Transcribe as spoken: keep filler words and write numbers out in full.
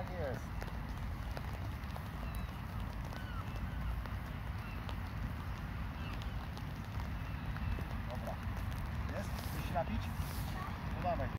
Tak jest. Dobra. Jest? Chcesz się napić? No dawaj.